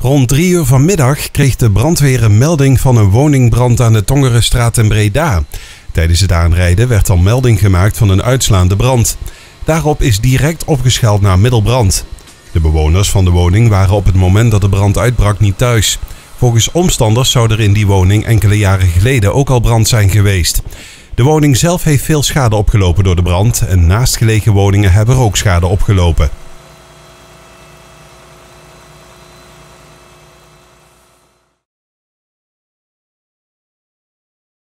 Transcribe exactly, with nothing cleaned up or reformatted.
Rond drie uur vanmiddag kreeg de brandweer een melding van een woningbrand aan de Tongerenstraat in Breda. Tijdens het aanrijden werd al melding gemaakt van een uitslaande brand. Daarop is direct opgeschaald naar middelbrand. De bewoners van de woning waren op het moment dat de brand uitbrak niet thuis. Volgens omstanders zou er in die woning enkele jaren geleden ook al brand zijn geweest. De woning zelf heeft veel schade opgelopen door de brand en naastgelegen woningen hebben er ook schade opgelopen.